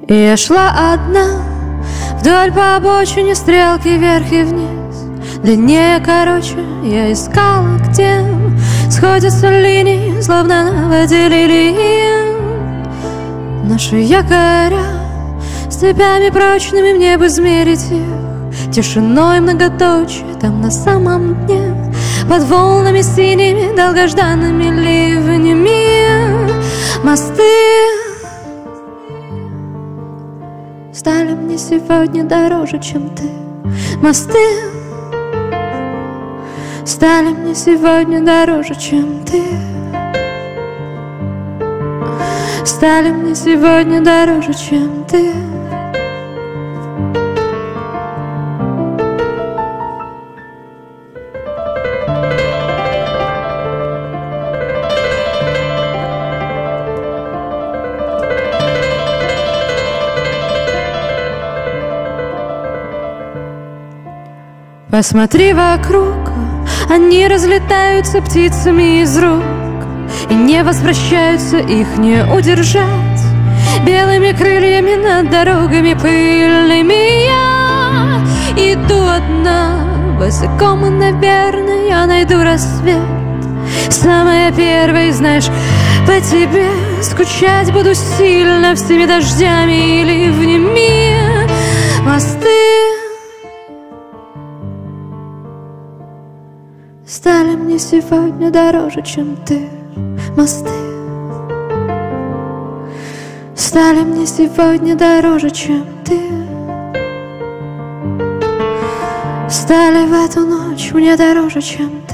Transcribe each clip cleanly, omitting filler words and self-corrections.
И я шла одна вдоль по обочине, стрелки вверх и вниз, длиннее, короче, я искала, где сходятся линии, словно наводили линии. Наши якоря степями прочными, мне бы измерить их тишиной многоточие там на самом дне, под волнами синими, долгожданными ливнями. Мосты стали мне сегодня дороже, чем ты. Мосты стали мне сегодня дороже, чем ты. Стали мне сегодня дороже, чем ты. Посмотри вокруг, они разлетаются птицами из рук и не возвращаются, их не удержать. Белыми крыльями над дорогами пыльными я иду одна, босиком, и, наверное, я найду рассвет. Самая первая, знаешь, по тебе скучать буду сильно всеми дождями и ливнями. Мосты стали мне сегодня дороже, чем ты. Мосты стали мне сегодня дороже, чем ты. Стали в эту ночь мне дороже, чем ты.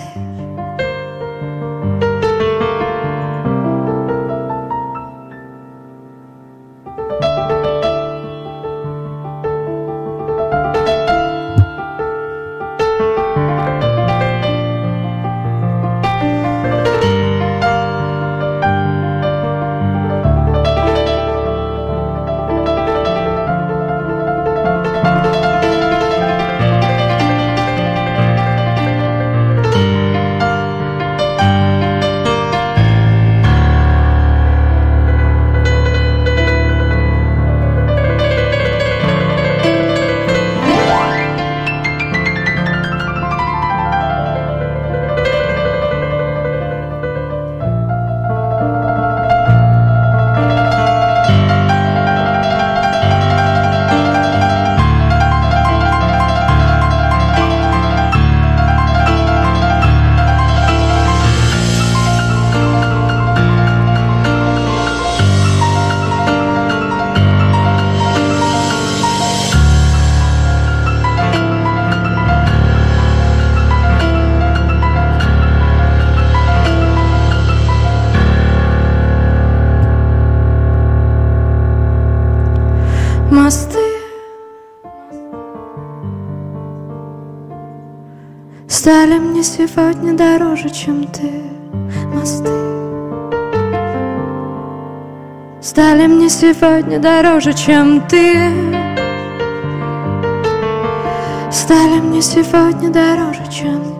Мосты стали мне сегодня дороже, чем ты. Мосты стали мне сегодня дороже, чем ты. Стали мне сегодня дороже, чем ты.